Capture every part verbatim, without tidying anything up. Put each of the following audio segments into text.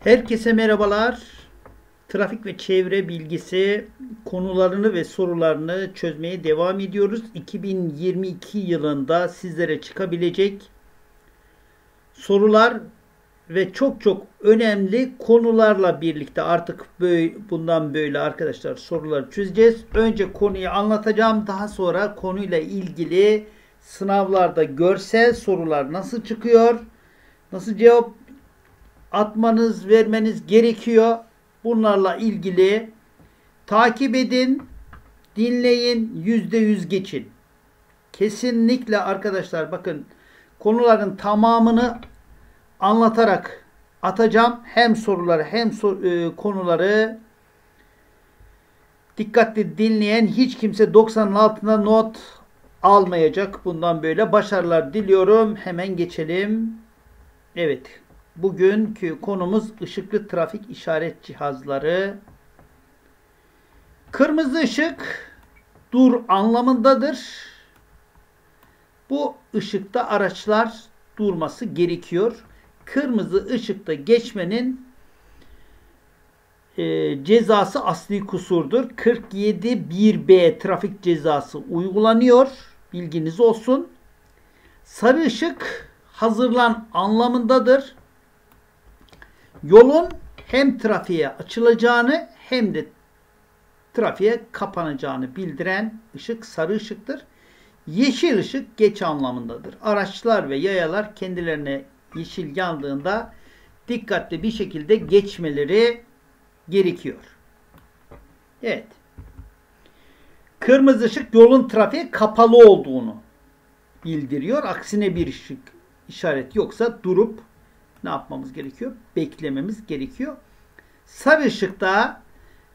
Herkese merhabalar. Trafik ve çevre bilgisi konularını ve sorularını çözmeye devam ediyoruz. iki bin yirmi iki yılında sizlere çıkabilecek sorular ve çok çok önemli konularla birlikte artık böyle, bundan böyle arkadaşlar soruları çözeceğiz. Önce konuyu anlatacağım. Daha sonra konuyla ilgili sınavlarda görsel sorular nasıl çıkıyor? Nasıl cevap atmanız, vermeniz gerekiyor. Bunlarla ilgili takip edin, dinleyin, yüzde yüz geçin. Kesinlikle arkadaşlar bakın konuların tamamını anlatarak atacağım. Hem soruları hem sor, e, konuları dikkatli dinleyen hiç kimse doksanın altında not almayacak. Bundan böyle başarılar diliyorum. Hemen geçelim. Evet. Bugünkü konumuz ışıklı trafik işaret cihazları. Kırmızı ışık dur anlamındadır. Bu ışıkta araçlar durması gerekiyor. Kırmızı ışıkta geçmenin e, cezası asli kusurdur. kırk yedi bir B trafik cezası uygulanıyor. Bilginiz olsun. Sarı ışık hazırlan anlamındadır. Yolun hem trafiğe açılacağını hem de trafiğe kapanacağını bildiren ışık sarı ışıktır. Yeşil ışık geç anlamındadır. Araçlar ve yayalar kendilerine yeşil yandığında dikkatli bir şekilde geçmeleri gerekiyor. Evet. Kırmızı ışık yolun trafiğe kapalı olduğunu bildiriyor. Aksine bir ışık işaret yoksa durup ne yapmamız gerekiyor? Beklememiz gerekiyor. Sarı ışıkta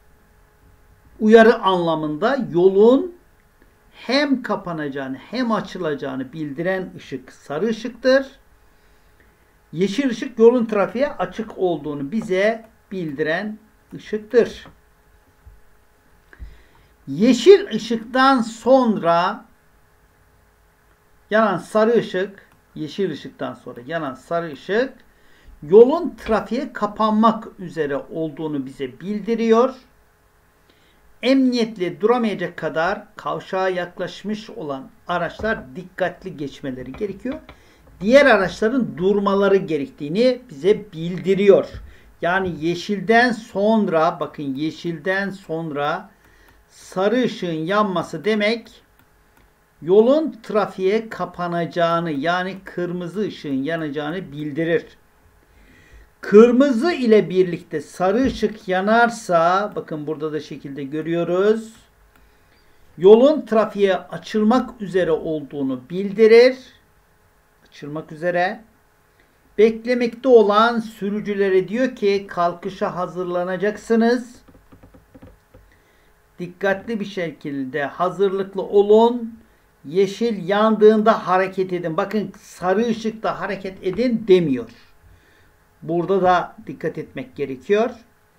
uyarı anlamında yolun hem kapanacağını hem açılacağını bildiren ışık sarı ışıktır. Yeşil ışık yolun trafiğe açık olduğunu bize bildiren ışıktır. Yeşil ışıktan sonra yanan sarı ışık, yeşil ışıktan sonra yanan sarı ışık yolun trafiğe kapanmak üzere olduğunu bize bildiriyor. Emniyetli duramayacak kadar kavşağa yaklaşmış olan araçlar dikkatli geçmeleri gerekiyor. Diğer araçların durmaları gerektiğini bize bildiriyor. Yani yeşilden sonra, bakın yeşilden sonra sarı ışığın yanması demek yolun trafiğe kapanacağını, yani kırmızı ışığın yanacağını bildirir. Kırmızı ile birlikte sarı ışık yanarsa, bakın burada da şekilde görüyoruz, yolun trafiğe açılmak üzere olduğunu bildirir. Açılmak üzere. Beklemekte olan sürücülere diyor ki kalkışa hazırlanacaksınız. Dikkatli bir şekilde hazırlıklı olun. Yeşil yandığında hareket edin. Bakın sarı ışıkta hareket edin demiyor. Burada da dikkat etmek gerekiyor.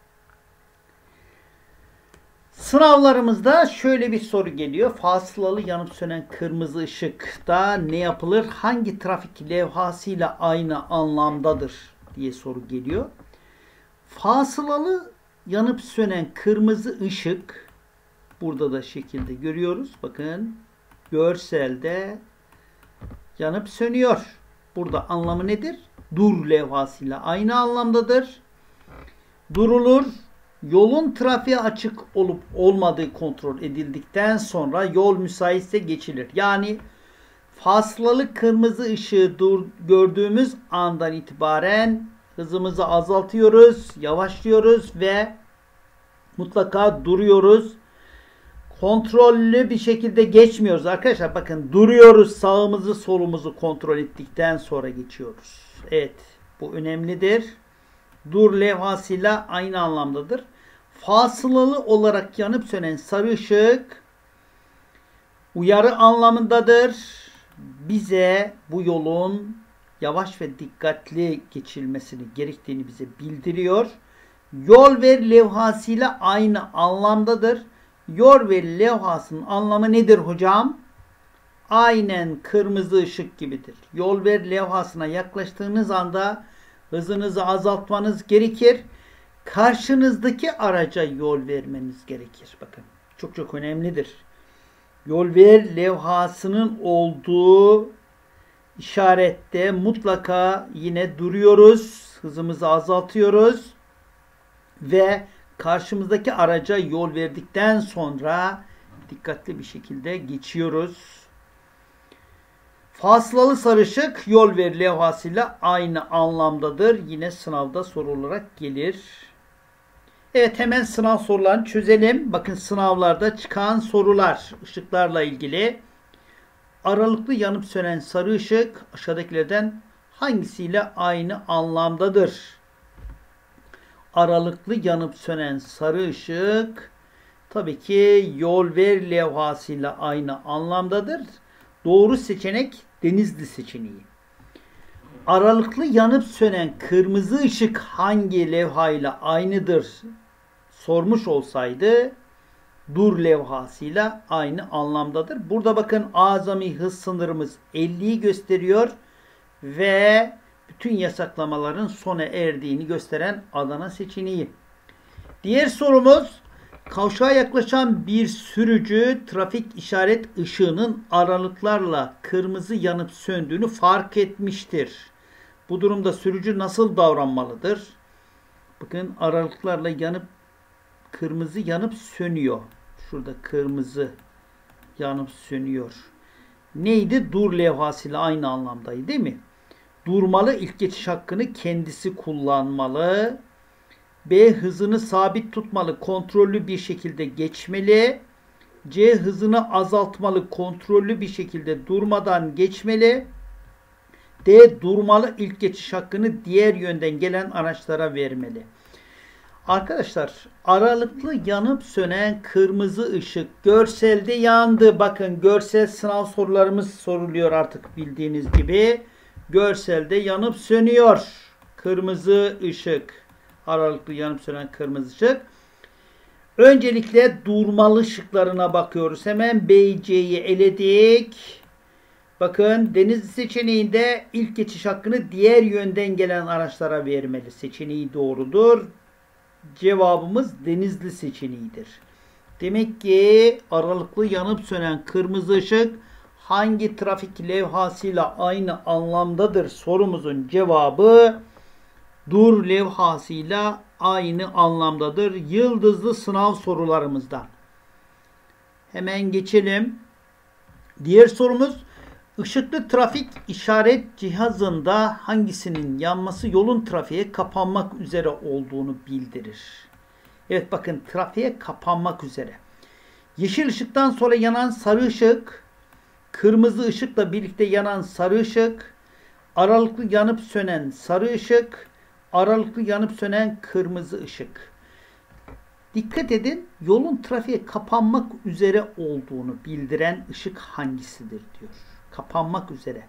Sınavlarımızda şöyle bir soru geliyor. Fasılalı yanıp sönen kırmızı ışıkta ne yapılır? Hangi trafik levhasıyla aynı anlamdadır diye soru geliyor. Fasılalı yanıp sönen kırmızı ışık burada da şekilde görüyoruz. Bakın görselde yanıp sönüyor. Burada anlamı nedir? Dur levhasıyla aynı anlamdadır. Durulur. Yolun trafiğe açık olup olmadığı kontrol edildikten sonra yol müsaitse geçilir. Yani fasılalı kırmızı ışığı dur, gördüğümüz andan itibaren hızımızı azaltıyoruz, yavaşlıyoruz ve mutlaka duruyoruz. Kontrollü bir şekilde geçmiyoruz arkadaşlar. Bakın duruyoruz, sağımızı solumuzu kontrol ettikten sonra geçiyoruz. Evet, bu önemlidir. Dur levhasıyla aynı anlamdadır. Fasılalı olarak yanıp sönen sarı ışık uyarı anlamındadır. Bize bu yolun yavaş ve dikkatli geçilmesini gerektiğini bize bildiriyor. Yol ver levhasıyla aynı anlamdadır. Yol ver levhasının anlamı nedir hocam? Aynen kırmızı ışık gibidir. Yol ver levhasına yaklaştığınız anda hızınızı azaltmanız gerekir. Karşınızdaki araca yol vermeniz gerekir. Bakın çok çok önemlidir. Yol ver levhasının olduğu işarette mutlaka yine duruyoruz. Hızımızı azaltıyoruz. Ve karşımızdaki araca yol verdikten sonra dikkatli bir şekilde geçiyoruz. Fasılalı sarı ışık yol ver levhasıyla aynı anlamdadır. Yine sınavda soru olarak gelir. Evet, hemen sınav sorularını çözelim. Bakın sınavlarda çıkan sorular ışıklarla ilgili. Aralıklı yanıp sönen sarı ışık aşağıdakilerden hangisiyle aynı anlamdadır? Aralıklı yanıp sönen sarı ışık tabii ki yol ver levhasıyla aynı anlamdadır. Doğru seçenek Denizli seçeneği. Aralıklı yanıp sönen kırmızı ışık hangi levhayla aynıdır sormuş olsaydı dur levhasıyla aynı anlamdadır. Burada bakın azami hız sınırımız elliyi gösteriyor ve bütün yasaklamaların sona erdiğini gösteren Adana seçeneği. Diğer sorumuz, kavşağa yaklaşan bir sürücü trafik işaret ışığının aralıklarla kırmızı yanıp söndüğünü fark etmiştir. Bu durumda sürücü nasıl davranmalıdır? Bakın aralıklarla yanıp kırmızı yanıp sönüyor. Şurada kırmızı yanıp sönüyor. Neydi? Dur levhasıyla aynı anlamdaydı değil mi? Durmalı, ilk geçiş hakkını kendisi kullanmalı. B. Hızını sabit tutmalı, kontrollü bir şekilde geçmeli. C. Hızını azaltmalı, kontrollü bir şekilde durmadan geçmeli. D. Durmalı, ilk geçiş hakkını diğer yönden gelen araçlara vermeli. Arkadaşlar, aralıklı yanıp sönen kırmızı ışık görselde yandı. Bakın görsel sınav sorularımız soruluyor artık bildiğiniz gibi. Görselde yanıp sönüyor. Kırmızı ışık. Aralıklı yanıp sönen kırmızı ışık. Öncelikle durmalı ışıklarına bakıyoruz. Hemen B, C'yi eledik. Bakın Denizli seçeneğinde ilk geçiş hakkını diğer yönden gelen araçlara vermeli. Seçeneği doğrudur. Cevabımız Denizli seçeneğidir. Demek ki aralıklı yanıp sönen kırmızı ışık hangi trafik levhasıyla aynı anlamdadır? Sorumuzun cevabı dur levhasıyla aynı anlamdadır. Yıldızlı sınav sorularımızdan. Hemen geçelim. Diğer sorumuz, ışıklı trafik işaret cihazında hangisinin yanması yolun trafiğe kapanmak üzere olduğunu bildirir? Evet, bakın trafiğe kapanmak üzere. Yeşil ışıktan sonra yanan sarı ışık, kırmızı ışıkla birlikte yanan sarı ışık, aralıklı yanıp sönen sarı ışık, aralıklı yanıp sönen kırmızı ışık. Dikkat edin, yolun trafiğe kapanmak üzere olduğunu bildiren ışık hangisidir diyor. Kapanmak üzere.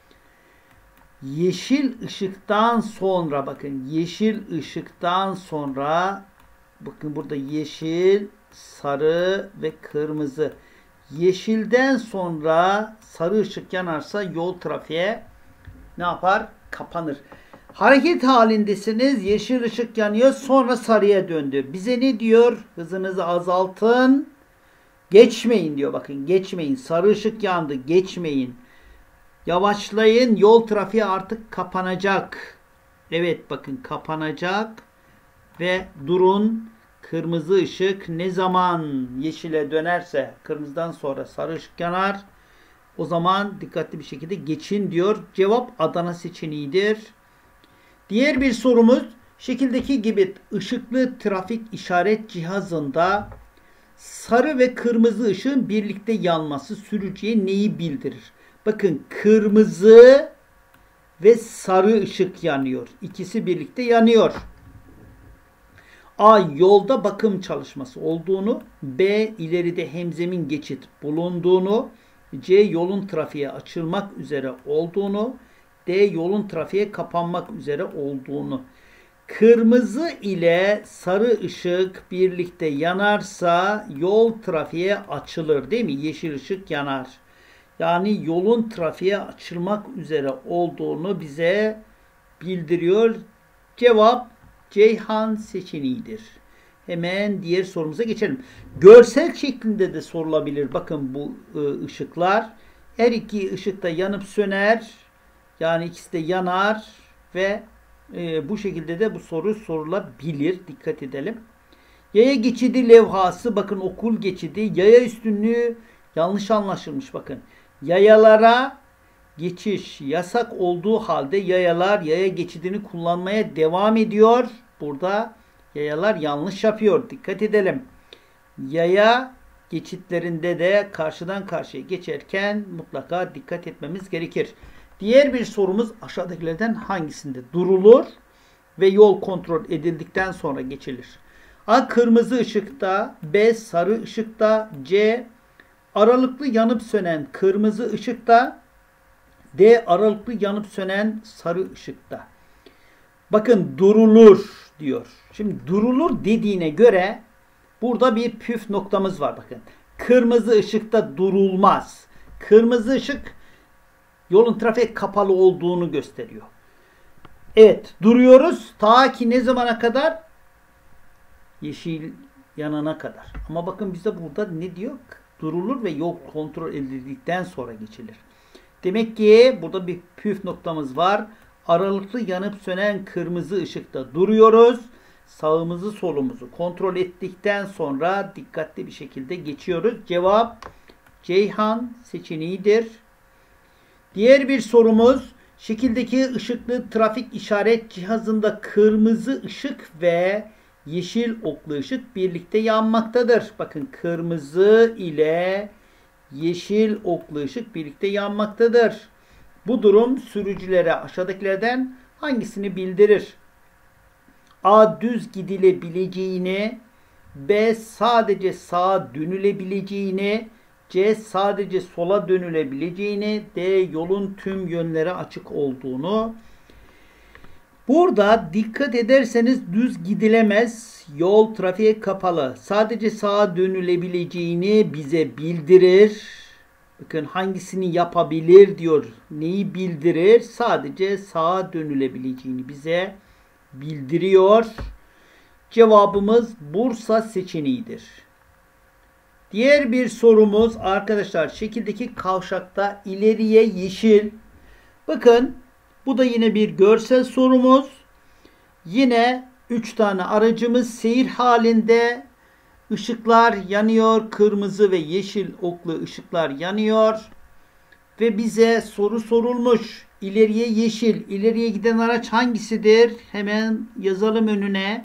Yeşil ışıktan sonra, bakın yeşil ışıktan sonra, bakın burada yeşil, sarı ve kırmızı. Yeşilden sonra sarı ışık yanarsa yol trafiğe ne yapar? Kapanır. Hareket halindesiniz. Yeşil ışık yanıyor. Sonra sarıya döndü. Bize ne diyor? Hızınızı azaltın. Geçmeyin diyor. Bakın geçmeyin. Sarı ışık yandı. Geçmeyin. Yavaşlayın. Yol trafiği artık kapanacak. Evet, bakın kapanacak. Ve durun. Kırmızı ışık ne zaman yeşile dönerse, kırmızıdan sonra sarı ışık yanar. O zaman dikkatli bir şekilde geçin diyor. Cevap Adana seçeneğidir. Diğer bir sorumuz, şekildeki gibi ışıklı trafik işaret cihazında sarı ve kırmızı ışığın birlikte yanması sürücüye neyi bildirir? Bakın kırmızı ve sarı ışık yanıyor. İkisi birlikte yanıyor. A. Yolda bakım çalışması olduğunu. B. İleride hemzemin geçit bulunduğunu. C. Yolun trafiğe açılmak üzere olduğunu. D. Yolun trafiğe kapanmak üzere olduğunu. Kırmızı ile sarı ışık birlikte yanarsa yol trafiğe açılır değil mi? Yeşil ışık yanar. Yani yolun trafiğe açılmak üzere olduğunu bize bildiriyor. Cevap Ceyhan seçeneğidir. Hemen diğer sorumuza geçelim. Görsel şeklinde de sorulabilir. Bakın bu ı, ışıklar. Her iki ışık da yanıp söner. Yani ikisi de yanar ve e, bu şekilde de bu soru sorulabilir. Dikkat edelim. Yaya geçidi levhası. Bakın okul geçidi. Yaya üstünlüğü yanlış anlaşılmış. Bakın. Yayalara geçiş yasak olduğu halde yayalar yaya geçidini kullanmaya devam ediyor. Burada yayalar yanlış yapıyor. Dikkat edelim. Yaya geçitlerinde de karşıdan karşıya geçerken mutlaka dikkat etmemiz gerekir. Diğer bir sorumuz aşağıdakilerden hangisinde durulur ve yol kontrol edildikten sonra geçilir? A. Kırmızı ışıkta. B. Sarı ışıkta. C. Aralıklı yanıp sönen kırmızı ışıkta. D. Aralıklı yanıp sönen sarı ışıkta. Bakın durulur diyor. Şimdi durulur dediğine göre burada bir püf noktamız var. Bakın. Kırmızı ışıkta durulmaz. Kırmızı ışık yolun trafik kapalı olduğunu gösteriyor. Evet. Duruyoruz. Ta ki ne zamana kadar? Yeşil yanana kadar. Ama bakın bize burada ne diyor? Durulur ve yol kontrol edildikten sonra geçilir. Demek ki burada bir püf noktamız var. Aralıklı yanıp sönen kırmızı ışıkta duruyoruz. Sağımızı solumuzu kontrol ettikten sonra dikkatli bir şekilde geçiyoruz. Cevap Ceyhan seçeneğidir. Diğer bir sorumuz, şekildeki ışıklı trafik işaret cihazında kırmızı ışık ve yeşil oklu ışık birlikte yanmaktadır. Bakın kırmızı ile yeşil oklu ışık birlikte yanmaktadır. Bu durum sürücülere aşağıdakilerden hangisini bildirir? A. Düz gidilebileceğini, B. Sadece sağa dönülebileceğini, C. Sadece sola dönülebileceğini, D. Yolun tüm yönlere açık olduğunu. Burada dikkat ederseniz düz gidilemez, yol trafiğe kapalı. Sadece sağa dönülebileceğini bize bildirir. Bakın hangisini yapabilir diyor. Neyi bildirir? Sadece sağa dönülebileceğini bize bildiriyor. Cevabımız Bursa seçeneğidir. Diğer bir sorumuz arkadaşlar, şekildeki kavşakta ileriye yeşil. Bakın bu da yine bir görsel sorumuz. Yine üç tane aracımız seyir halinde. Işıklar yanıyor. Kırmızı ve yeşil oklu ışıklar yanıyor. Ve bize soru sorulmuş. İleriye yeşil. İleriye giden araç hangisidir? Hemen yazalım önüne.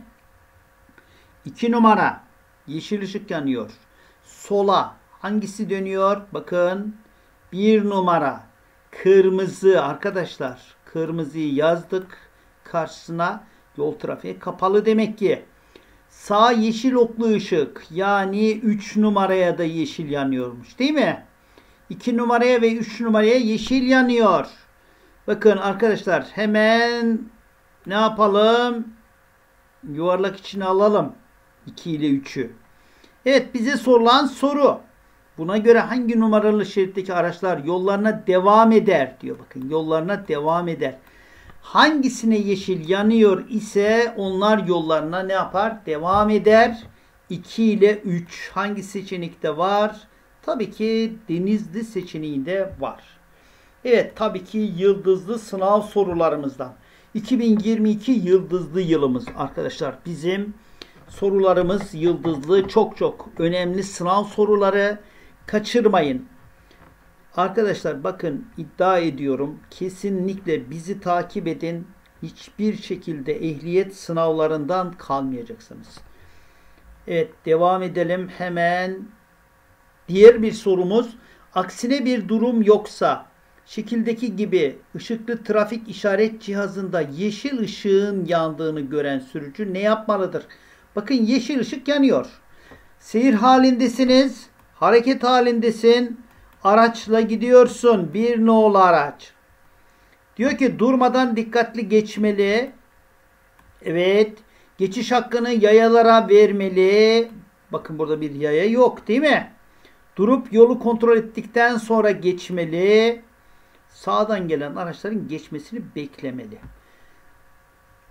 iki numara. Yeşil ışık yanıyor. Sola hangisi dönüyor? Bakın bir numara. Kırmızı arkadaşlar. Kırmızıyı yazdık. Karşısına yol trafiği kapalı demek ki. Sağ yeşil oklu ışık. Yani üç numaraya da yeşil yanıyormuş. Değil mi? iki numaraya ve üç numaraya yeşil yanıyor. Bakın arkadaşlar hemen ne yapalım? Yuvarlak içine alalım. iki ile üçü. Evet, bize sorulan soru. Buna göre hangi numaralı şeritteki araçlar yollarına devam eder diyor. Bakın yollarına devam eder. Hangisine yeşil yanıyor ise onlar yollarına ne yapar? Devam eder. iki ile üç hangi seçenekte var? Tabii ki Denizli seçeneğinde var. Evet, tabii ki yıldızlı sınav sorularımızdan. iki bin yirmi iki yıldızlı yılımız arkadaşlar. Bizim sorularımız yıldızlı, çok çok önemli sınav soruları. Kaçırmayın. Arkadaşlar bakın, iddia ediyorum, kesinlikle bizi takip edin. Hiçbir şekilde ehliyet sınavlarından kalmayacaksınız. Evet, devam edelim hemen. Diğer bir sorumuz, aksine bir durum yoksa şekildeki gibi ışıklı trafik işaret cihazında yeşil ışığın yandığını gören sürücü ne yapmalıdır? Bakın yeşil ışık yanıyor. Seyir halindesiniz. Hareket halindesin. Araçla gidiyorsun. Bir nolu araç. Diyor ki durmadan dikkatli geçmeli. Evet. Geçiş hakkını yayalara vermeli. Bakın burada bir yaya yok değil mi? Durup yolu kontrol ettikten sonra geçmeli. Sağdan gelen araçların geçmesini beklemeli.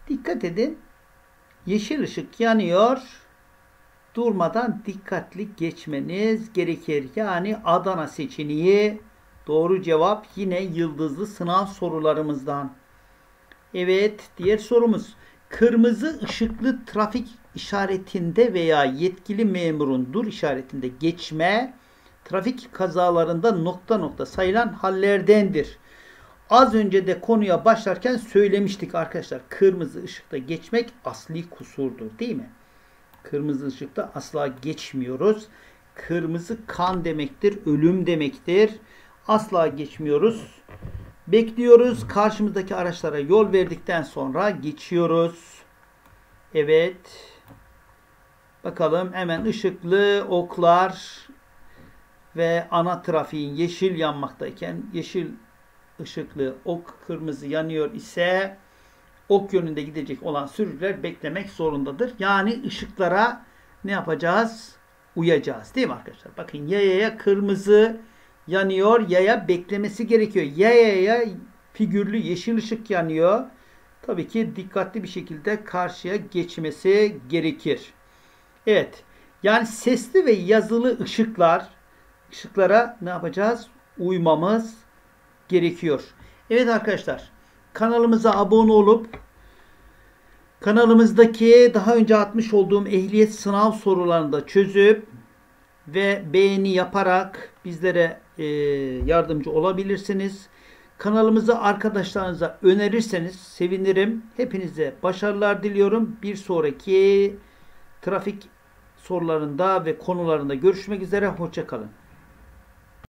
Dikkat edin. Yeşil ışık yanıyor. Durmadan dikkatli geçmeniz gerekir. Yani Adana seçeneği doğru cevap, yine yıldızlı sınav sorularımızdan. Evet, diğer sorumuz. Kırmızı ışıklı trafik işaretinde veya yetkili memurun dur işaretinde geçme trafik kazalarında nokta nokta sayılan hallerdendir. Az önce de konuya başlarken söylemiştik arkadaşlar. Kırmızı ışıkta geçmek asli kusurdur, değil mi? Kırmızı ışıkta asla geçmiyoruz. Kırmızı kan demektir, ölüm demektir. Asla geçmiyoruz. Bekliyoruz. Karşımızdaki araçlara yol verdikten sonra geçiyoruz. Evet. Bakalım hemen ışıklı oklar ve ana trafiğin yeşil yanmaktayken yeşil ışıklı ok kırmızı yanıyor ise ok yönünde gidecek olan sürücüler beklemek zorundadır. Yani ışıklara ne yapacağız? Uyacağız. Değil mi arkadaşlar? Bakın yayaya kırmızı yanıyor. Yaya beklemesi gerekiyor. Yayaya figürlü yeşil ışık yanıyor. Tabii ki dikkatli bir şekilde karşıya geçmesi gerekir. Evet. Yani sesli ve yazılı ışıklar ışıklara ne yapacağız? Uymamız gerekiyor. Evet arkadaşlar. Kanalımıza abone olup kanalımızdaki daha önce atmış olduğum ehliyet sınav sorularını da çözüp ve beğeni yaparak bizlere e, yardımcı olabilirsiniz. Kanalımızı arkadaşlarınıza önerirseniz sevinirim. Hepinize başarılar diliyorum. Bir sonraki trafik sorularında ve konularında görüşmek üzere. Hoşça kalın.